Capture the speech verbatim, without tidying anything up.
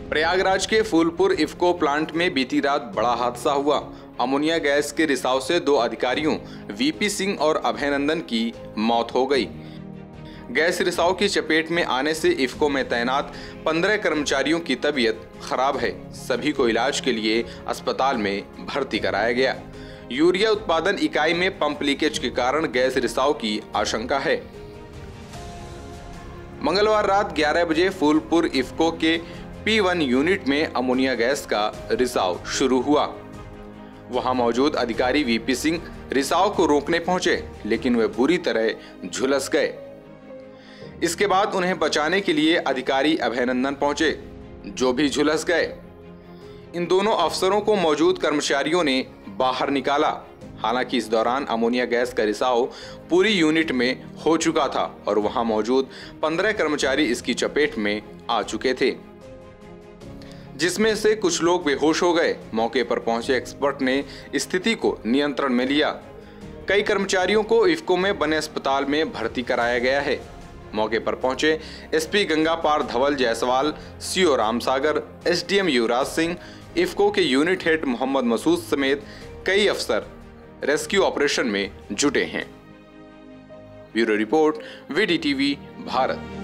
प्रयागराज के फूलपुर इफ्को प्लांट में बीती रात बड़ा हादसा हुआ। अमोनिया गैस के रिसाव से दो अधिकारियों वीपी सिंह और अभयनंदन की मौत हो गई। गैस रिसाव की चपेट में आने से इफ्को में तैनात पंद्रह कर्मचारियों की तबीयत खराब है। सभी को इलाज के लिए अस्पताल में भर्ती कराया गया। यूरिया उत्पादन इकाई में पंप लीकेज के कारण गैस रिसाव की आशंका है। मंगलवार रात ग्यारह बजे फूलपुर इफ्को के पी वन यूनिट में अमोनिया गैस का रिसाव शुरू हुआ। वहां मौजूद अधिकारी वीपी सिंह रिसाव को रोकने पहुंचे, लेकिन वे बुरी तरह झुलस गए। इसके बाद उन्हें बचाने के लिए अधिकारी अभयनंदन पहुंचे, जो भी झुलस गए। इन दोनों अफसरों को मौजूद कर्मचारियों ने बाहर निकाला। हालांकि इस दौरान अमोनिया गैस का रिसाव पूरी यूनिट में हो चुका था और वहां मौजूद पंद्रह कर्मचारी इसकी चपेट में आ चुके थे, जिसमें से कुछ लोग बेहोश हो गए। मौके पर पहुंचे एक्सपर्ट ने स्थिति को नियंत्रण में लिया। कई कर्मचारियों को इफ्को में बने अस्पताल में भर्ती कराया गया है। मौके पर पहुंचे SP Gangapar Dhaval Jaiswal, CO Ramsagar, SDM Yuvraj Singh, IFFCO के यूनिट हेड मोहम्मद मसूद समेत कई अफसर रेस्क्यू ऑपरेशन में जुटे हैं। Bureau report, VD TV, Bharat.